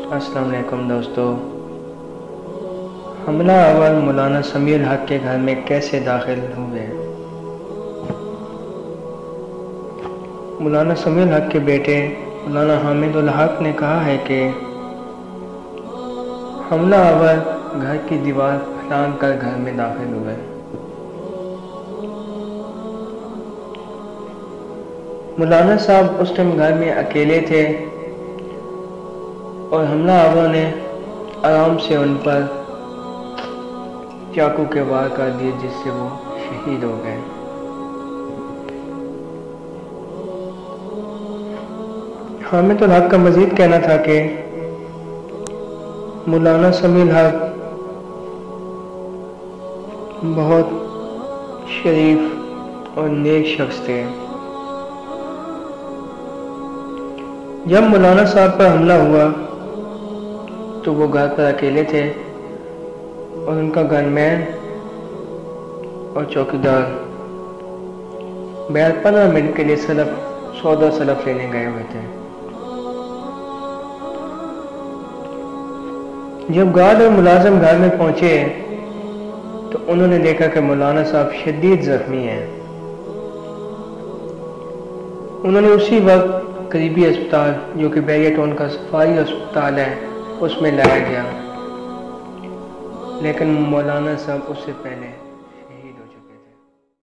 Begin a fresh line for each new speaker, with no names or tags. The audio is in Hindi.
अस्सलाम वालेकुम दोस्तों। हमला अवर मौलाना समीर हक के घर में कैसे दाखिल हुए। मौलाना समीर हक के बेटे मौलाना हामिदुल हक ने कहा है कि हमला अवर घर की दीवार फलांग कर घर में दाखिल हुए। मौलाना साहब उस टाइम घर में अकेले थे और हमला अवर ने आराम से उन पर चाकू के वार कर दिए, जिससे वो शहीद हो गए। हामिदुल हक का मजीद कहना था कि मौलाना समीर हक बहुत शरीफ और नेक शख्स थे। जब मौलाना साहब पर हमला हुआ तो वो घर पर अकेले थे और उनका गनमैन और चौकीदार 15 मिनट के लिए सौदा सलफ लेने गए हुए थे। जब गार्ड और मुलाजिम घर में पहुंचे तो उन्होंने देखा कि मौलाना साहब शदीद जख्मी हैं। उन्होंने उसी वक्त करीबी अस्पताल, जो कि बैरिया टाउन का सफारी अस्पताल है, उसमें लाया गया, लेकिन मौलाना साहब उससे पहले